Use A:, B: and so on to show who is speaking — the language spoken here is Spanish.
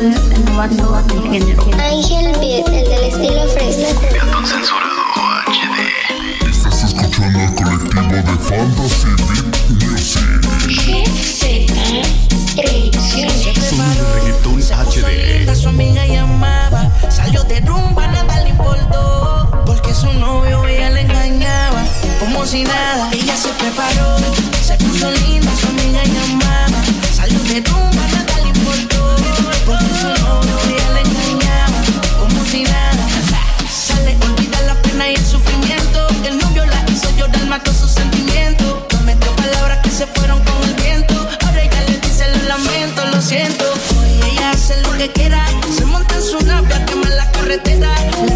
A: el novato del género.
B: Ángel Beat, el del estilo fresa.
C: Gato censurado HD. Estás escuchando el colectivo de Fantasy Beat Music. Sonido reggaetón HD.
D: Su amiga llamaba, salió de rumba, nada le importó, porque su novio ella le engañaba, como si nada. Ella se preparó, se puso linda, su amiga llamaba, salió de rumba, nada le importó, porque su novio ella le engañaba, como si nada. Sale, olvida la pena y el sufrimiento, que el novio la hizo llorar, mató sus sentimientos, prometió palabras que se fueron con el viento. Ahora ella le dice lo lamento, lo siento. Hoy ella hace lo que quiera, se monta en su nave a quemar la carretera.